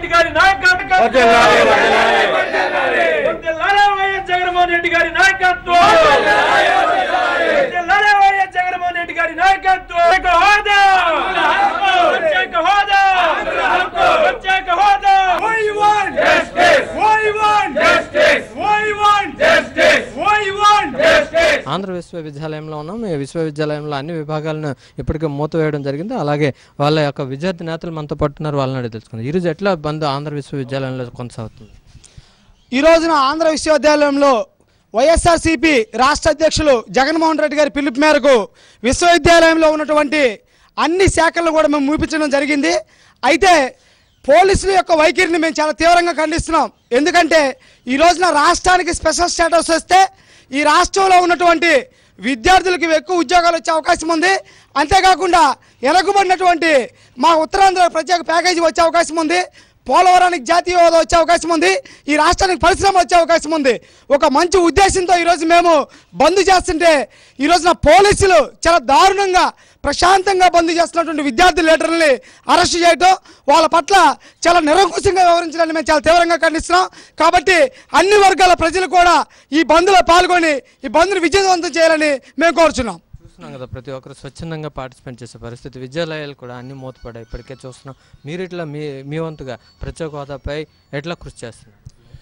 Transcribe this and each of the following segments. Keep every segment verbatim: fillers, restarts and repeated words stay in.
రెడ్డి గారి నాయకత్వం వైఎస్ జగన్మోహన్ రెడ్డి గారి నాయకత్వం వైఎస్ జగన్మోహన్ రెడ్డి గారి నాయకత్వం హోదా ప్రత్యేక హోదా ప్రత్యేక హోదా ఆంధ్ర విశ్వవిద్యాలయంలో ఉన్నాం. ఈ విశ్వవిద్యాలయంలో అన్ని విభాగాలను ఇప్పటికే మూతవేయడం జరిగింది. అలాగే వాళ్ళ యొక్క విద్యార్థి నేతలు మనతో పట్టున్నారు, వాళ్ళని అడిగి తెలుసుకుందాం. ఈరోజు ఎట్లా బంద్ ఆంధ్ర విశ్వవిద్యాలయంలో కొనసాగుతుంది? ఈ రోజున ఆంధ్ర విశ్వవిద్యాలయంలో వైఎస్ఆర్సీపీ రాష్ట్ర అధ్యక్షులు జగన్మోహన్ రెడ్డి గారి పిలుపు మేరకు విశ్వవిద్యాలయంలో ఉన్నటువంటి అన్ని శాఖలను కూడా మేము మూపించడం జరిగింది. అయితే పోలీసుల యొక్క వైఖరిని మేము చాలా తీవ్రంగా ఖండిస్తున్నాం. ఎందుకంటే ఈ రోజున రాష్ట్రానికి స్పెషల్ స్టేటస్ వస్తే ఈ రాష్ట్రంలో ఉన్నటువంటి విద్యార్థులకు ఎక్కువ ఉద్యోగాలు వచ్చే అవకాశం ఉంది. అంతేకాకుండా వెనకబడినటువంటి మా ఉత్తరాంధ్ర ప్రత్యేక ప్యాకేజీ వచ్చే అవకాశం ఉంది. పోలవరానికి జాతీయ హోదా వచ్చే అవకాశం ఉంది. ఈ రాష్ట్రానికి పరిశ్రమ వచ్చే అవకాశం ఉంది. ఒక మంచి ఉద్దేశంతో ఈరోజు మేము బంద్ చేస్తుంటే ఈ రోజున పోలీసులు చాలా దారుణంగా ప్రశాంతంగా బంద్ చేస్తున్నటువంటి విద్యార్థి లీడర్లని అరెస్ట్ చేయడం, వాళ్ళ పట్ల చాలా నిరంకుశంగా వ్యవహరించడాన్ని మేము చాలా తీవ్రంగా ఖండిస్తున్నాం. కాబట్టి అన్ని వర్గాల ప్రజలు కూడా ఈ బంద్లో పాల్గొని ఈ బంద్ను విజయవంతం చేయాలని మేము కోరుచున్నాం. చూస్తున్నాం కదా, ప్రతి ఒక్కరు స్వచ్ఛందంగా పార్టిసిపేట్ చేసే పరిస్థితి. విద్యాలయాలు కూడా అన్ని మూతపడ్డాయి. ఇప్పటికే చూస్తున్నాం. మీరు ఇట్లా మీ మీ వంతుగా ప్రత్యేక హోదాపై ఎట్లా కృషి చేస్తున్నారు?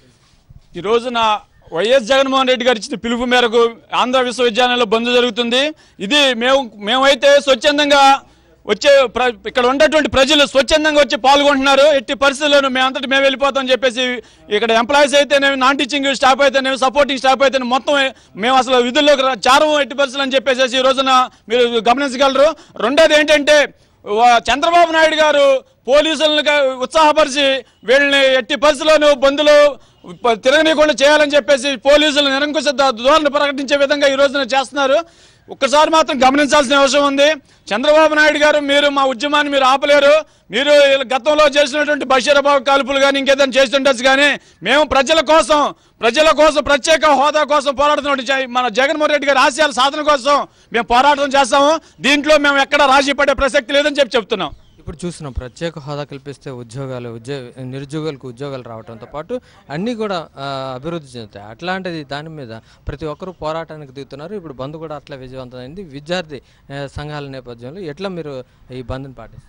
ఈ రోజున వైఎస్ జగన్మోహన్ రెడ్డి గారు ఇచ్చిన పిలుపు మేరకు ఆంధ్ర విశ్వవిద్యాలయంలో బంద్ జరుగుతుంది. ఇది మేము మేమైతే స్వచ్ఛందంగా వచ్చే ఇక్కడ ఉన్నటువంటి ప్రజలు స్వచ్ఛందంగా వచ్చి పాల్గొంటున్నారు. ఎట్టి పరిస్థితుల్లోనూ మేమంతటి మేము వెళ్ళిపోతామని చెప్పేసి ఇక్కడ ఎంప్లాయీస్ అయితేనేమి, నాన్ టీచింగ్ స్టాఫ్ అయితేనేమి, సపోర్టింగ్ స్టాఫ్ అయితేనే మొత్తం మేము అసలు విధుల్లోకి చారం ఎట్టి పరిస్థితులు అని చెప్పేసి ఈ రోజున మీరు గమనించగలరు. రెండోది ఏంటంటే చంద్రబాబు నాయుడు గారు పోలీసులను ఉత్సాహపరిచి వీళ్ళని ఎట్టి పరిస్థితుల్లోనూ బంద్లో తిరగనీయకుండా చేయాలని చెప్పేసి పోలీసులు నిరంకుశ ధోరణి ప్రకటించే విధంగా ఈ రోజున చేస్తున్నారు. ఒక్కసారి మాత్రం గమనించాల్సిన అవసరం ఉంది. చంద్రబాబు నాయుడు గారు మీరు మా ఉద్యమాన్ని మీరు ఆపలేరు. మీరు గతంలో చేసినటువంటి బషీరాబాద్ కాల్పులు కానీ ఇంకేదైనా చేస్తుండొచ్చు, కానీ మేము ప్రజల కోసం ప్రజల కోసం ప్రత్యేక హోదా కోసం పోరాడుతున్న మన జగన్మోహన్ రెడ్డి గారి ఆశయాల సాధన కోసం మేము పోరాటం చేస్తాము. దీంట్లో మేము ఎక్కడ రాజీ పడే ప్రసక్తి లేదని చెప్పి చెప్తున్నాం. ఇప్పుడు చూస్తున్నాం, ప్రత్యేక హోదా కల్పిస్తే ఉద్యోగాలు ఉద్యోగ నిరుద్యోగులకు ఉద్యోగాలు రావడంతో పాటు అన్నీ కూడా అభివృద్ధి చెందుతాయి. అట్లాంటిది దాని మీద ప్రతి ఒక్కరూ పోరాటానికి దిగుతున్నారు. ఇప్పుడు బంద్ కూడా అట్లా విజయవంతమైంది. విద్యార్థి సంఘాల నేపథ్యంలో ఎట్లా మీరు ఈ బంద్ని పాటిస్తారు?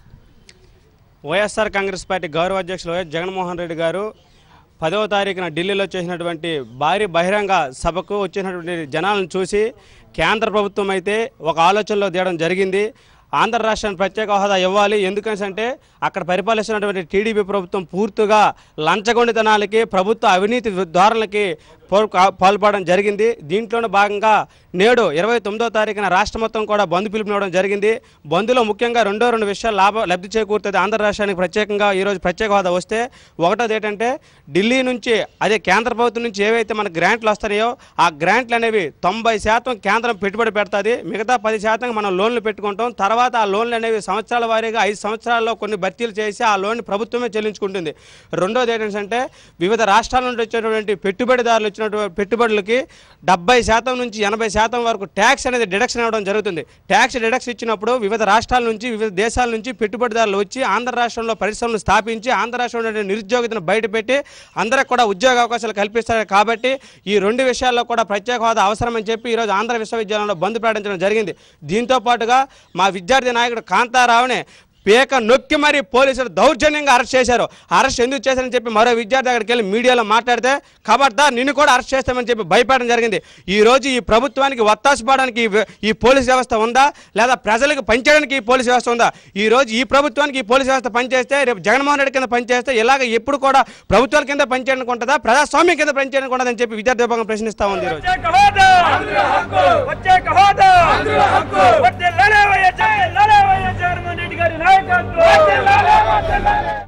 వైఎస్ఆర్ కాంగ్రెస్ పార్టీ గౌరవ అధ్యక్షులు వైఎస్ జగన్మోహన్ రెడ్డి గారు పదవ తారీఖున ఢిల్లీలో చేసినటువంటి భారీ బహిరంగ సభకు వచ్చినటువంటి జనాలను చూసి కేంద్ర ప్రభుత్వం అయితే ఒక ఆలోచనలో దిగడం జరిగింది. ఆంధ్ర రాష్ట్రానికి ప్రత్యేక హోదా ఇవ్వాలి. ఎందుకంటే అక్కడ పరిపాలిస్తున్నటువంటి టీడీపీ ప్రభుత్వం పూర్తిగా లంచగొండితనాలకి, ప్రభుత్వ అవినీతి ధోరణులకి పాల్పడడం జరిగింది. దీంట్లోనే భాగంగా నేడు ఇరవై తొమ్మిదో తారీఖున రాష్ట్ర మొత్తం కూడా బంద్ పిలుపునివ్వడం జరిగింది. బంద్లో ముఖ్యంగా రెండో రెండు విషయాలు లాభ లబ్ధి చేకూరుతుంది. ఆంధ్ర రాష్ట్రానికి ప్రత్యేకంగా ఈరోజు ప్రత్యేక హోదా వస్తే ఒకటోది ఏంటంటే ఢిల్లీ నుంచి అదే కేంద్ర ప్రభుత్వం నుంచి ఏవైతే మన గ్రాంట్లు వస్తున్నాయో ఆ గ్రాంట్లు అనేవి తొంభై శాతం కేంద్రం పెట్టుబడి పెడుతుంది. మిగతా పది శాతం మనం లోన్లు పెట్టుకుంటాం. తర్వాత ఆ లోన్లు అనేవి సంవత్సరాల వారీగా ఐదు సంవత్సరాల్లో కొన్ని భర్తీలు చేసి ఆ లోన్ ప్రభుత్వమే చెల్లించుకుంటుంది. రెండోది ఏంటంటే వివిధ రాష్ట్రాల నుండి వచ్చేటువంటి పెట్టుబడిదారులు వచ్చినటువంటి పెట్టుబడులకి డెబ్బై శాతం నుంచి ఎనభై శాతం వరకు ట్యాక్స్ అనేది డిడక్షన్ ఇవ్వడం జరుగుతుంది. ట్యాక్స్ డిడక్షన్ ఇచ్చినప్పుడు వివిధ రాష్ట్రాల నుంచి వివిధ దేశాల నుంచి పెట్టుబడిదారులు వచ్చి ఆంధ్ర రాష్ట్రంలో పరిశ్రమలు స్థాపించి ఆంధ్ర రాష్ట్రంలో నిరుద్యోగితను బయటపెట్టి అందరికి కూడా ఉద్యోగ అవకాశాలు కల్పిస్తారు. కాబట్టి ఈ రెండు విషయాల్లో కూడా ప్రత్యేక హోదా అవసరమని చెప్పి ఈరోజు ఆంధ్ర విశ్వవిద్యాలయంలో బంద్ ప్రకటించడం జరిగింది. దీంతో పాటుగా మా విద్యార్థి నాయకుడు కాంతారావుని పేక నొక్కి మరి పోలీసులు దౌర్జన్యంగా అరెస్ట్ చేశారు. అరెస్ట్ ఎందుకు చేశారని చెప్పి మరో విద్యార్థి అక్కడికి వెళ్ళి మీడియాలో మాట్లాడితే ఖబర్దార్ నిన్ను కూడా అరెస్ట్ చేస్తామని చెప్పి భయపడడం జరిగింది. ఈ రోజు ఈ ప్రభుత్వానికి వత్తాసుపడడానికి ఈ పోలీస్ వ్యవస్థ ఉందా, లేదా ప్రజలకు పనిచేయడానికి ఈ పోలీస్ వ్యవస్థ ఉందా? ఈ రోజు ఈ ప్రభుత్వానికి ఈ పోలీస్ వ్యవస్థ పనిచేస్తే రేపు జగన్మోహన్ రెడ్డి కింద పనిచేస్తే ఇలాగ ఎప్పుడు కూడా ప్రభుత్వాల కింద పనిచేయడానికి ఉంటుందా, ప్రజాస్వామ్యం కింద పనిచేయడానికి ఉంటుందని చెప్పి విద్యార్థి విభాగం ప్రశ్నిస్తా ఉంది. ఈరోజు